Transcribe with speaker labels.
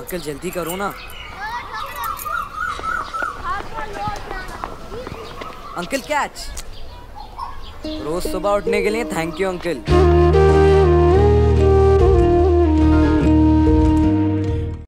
Speaker 1: Uncle जल्दी करो ना। Uncle catch. रोज सुबह उठने के लिए थैंक यू अंकल।